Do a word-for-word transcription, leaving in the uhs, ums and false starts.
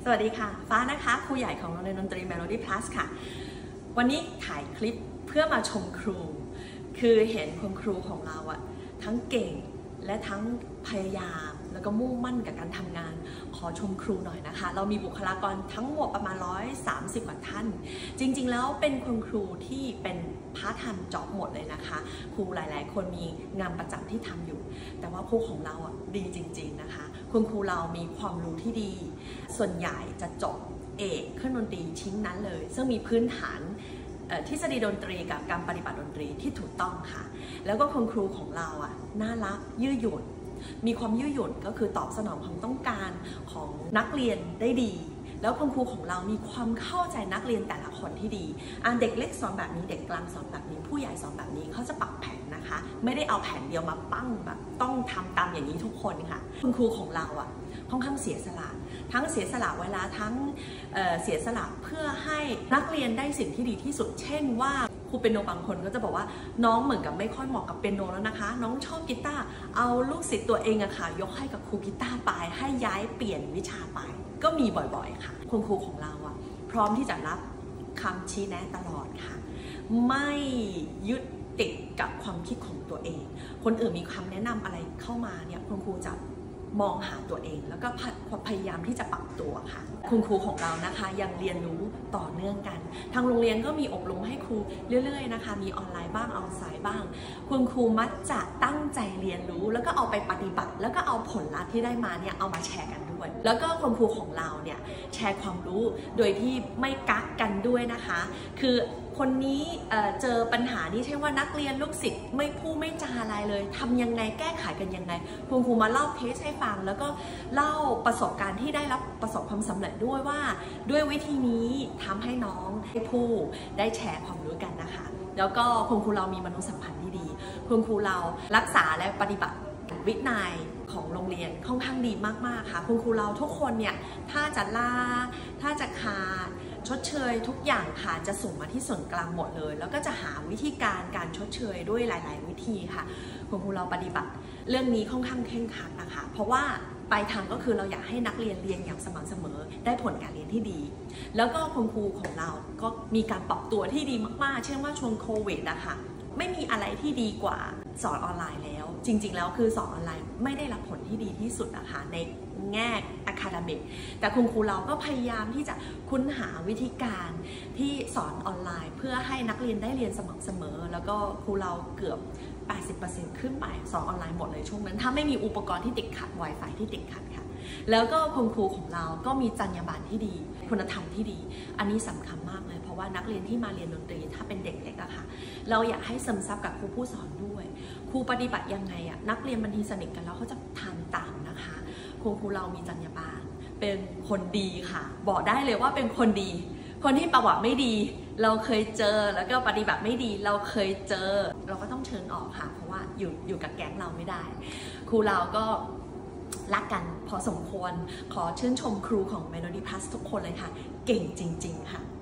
สวัสดีค่ะฟ้านะคะครูใหญ่ของโรงเรียนดนตรี Melody Plus ค่ะวันนี้ถ่ายคลิปเพื่อมาชมครูคือเห็นคุณครูของเราอะทั้งเก่งและทั้งพยายามแล้วก็มุ่งมั่นกับการทำงานขอชมครูหน่อยนะคะเรามีบุคลากรทั้งหมดประมาณหนึ่งร้อยสามสิบกว่าท่านจริงๆแล้วเป็นคุณครูที่เป็นพาร์ทไทม์จ็อบหมดเลยนะคะครูหลายๆคนมีงานประจำที่ทำอยู่แต่ว่าครูของเราอ่ะดีจริงๆนะคะคุณครูเรามีความรู้ที่ดีส่วนใหญ่จะจบเอกเครื่องดนตรีชิ้นนั้นเลยซึ่งมีพื้นฐานทฤษฎีดนตรีกับการปฏิบัติดนตรีที่ถูกต้องค่ะแล้วก็คุณครูของเราอ่ะน่ารักยืดหยุ่นมีความยืดหยุ่นก็คือตอบสนองความต้องการของนักเรียนได้ดีแล้วคุณครูของเรามีความเข้าใจนักเรียนแต่ละคนที่ดีอ่านเด็กเล็กสอนแบบนี้เด็กกลางสอนแบบนี้ผู้ใหญ่สอนแบบนี้เขาจะปรับแผนนะคะไม่ได้เอาแผนเดียวมาปั้งแบบต้องทำตามอย่างนี้ทุกคนค่ะคุณครูของเราอ่ะค่อนข้างเสียสละทั้งเสียสละเวลาทั้ง เอ่อ เสียสละเพื่อให้นักเรียนได้สิ่งที่ดีที่สุดเช่นว่าครูเปียโนบางคนก็จะบอกว่าน้องเหมือนกับไม่ค่อยเหมาะกับเปียโนแล้วนะคะน้องชอบกีตาร์เอาลูกศิษย์ตัวเองอะค่ะยกให้กับครูกีตาร์ไปให้ย้ายเปลี่ยนวิชาไปก็มีบ่อยๆค่ะคุณครูของเราอะพร้อมที่จะรับคำชี้แนะตลอดค่ะไม่ยึดติดกับความคิดของตัวเองคนอื่นมีคำแนะนำอะไรเข้ามาเนี่ยคุณครูจะมองหาตัวเองแล้วก็พยายามที่จะปรับตัวค่ะคุณครูของเรานะคะยังเรียนรู้ต่อเนื่องกันทางโรงเรียนก็มีอบรมให้ครูเรื่อยๆนะคะมีออนไลน์บ้างออนไลน์บ้างคุณครูมักจะตั้งใจเรียนรู้แล้วก็เอาไปปฏิบัติแล้วก็เอาผลลัพธ์ที่ได้มาเนี่ยเอามาแชร์กันด้วยแล้วก็คุณครูของเราเนี่ยแชร์ความรู้โดยที่ไม่กักกันด้วยนะคะคือคนนี้ เอ่อ เจอปัญหานี้ใช่ว่านักเรียนลูกศิษย์ไม่พูดไม่จาอะไรเลยทำยังไงแก้ไขกันยังไงคุณครูมาเล่าเคสให้ฟังแล้วก็เล่าประสบการณ์ที่ได้รับประสบความสำเร็จด้วยว่าด้วยวิธีนี้ทำให้น้องได้พูดได้แชร์ความรู้กันนะคะแล้วก็คุณครูเรามีมนุษยสัมพันธ์ที่ดีคุณครูเรารักษาและปฏิบัติวินัยของโรงเรียนค่อนข้างดีมากๆค่ะคุณครูเราทุกคนเนี่ยถ้าจะลาถ้าจะขาดชดเชยทุกอย่างค่ะจะส่งมาที่ส่วนกลางหมดเลยแล้วก็จะหาวิธีการการชดเชยด้วยหลายๆวิธีค่ะคุณครูเราปฏิบัติเรื่องนี้ค่อนข้างเคร่งครัดนะคะเพราะว่าปลายทางก็คือเราอยากให้นักเรียนเรียนอย่างสม่ำเสมอได้ผลการเรียนที่ดีแล้วก็คุณครูของเราก็มีการปรับตัวที่ดีมากๆเช่นว่าช่วงโควิดนะคะไม่มีอะไรที่ดีกว่าสอนออนไลน์แล้วจริงๆแล้วคือสอนออนไลน์ไม่ได้รับผลที่ดีที่สุดนะคะในแง่อะคาเดมิกแต่คุณครูเราก็พยายามที่จะค้นหาวิธีการที่สอนออนไลน์เพื่อให้นักเรียนได้เรียนสม่ำเสมอแล้วก็ครูเราเกือบ แปดสิบเปอร์เซ็นต์ ขึ้นไปสอนออนไลน์หมดเลยช่วงนั้นถ้าไม่มีอุปกรณ์ที่ติดขัด Wi-Fi ที่ติดขัดค่ะแล้วก็คุณครูของเราก็มีจรรยาบรรณที่ดีคุณธรรมที่ดีอันนี้สำคัญมากเลยเพราะว่านักเรียนที่มาเรียนดนตรีถ้าเป็นเด็กเล็กอะค่ะเราอยากให้ซึมซับกับครูผู้สอนด้วยครูปฏิบัติยังไงอะนักเรียนบางทีสนิทกันแล้วเขาจะทำตามนะคะคุณครูเรามีจรรยาบรรณเป็นคนดีค่ะบอกได้เลยว่าเป็นคนดีคนที่ประวัติไม่ดีเราเคยเจอแล้วก็ปฏิบัติไม่ดีเราเคยเจอเราก็ต้องเชิญออกค่ะเพราะว่าอยู่อยู่กับแก๊งเราไม่ได้ครูเราก็รักกันพอสมควรขอชื่นชมครูของ Melody Plus ทุกคนเลยค่ะเก่งจริงๆค่ะ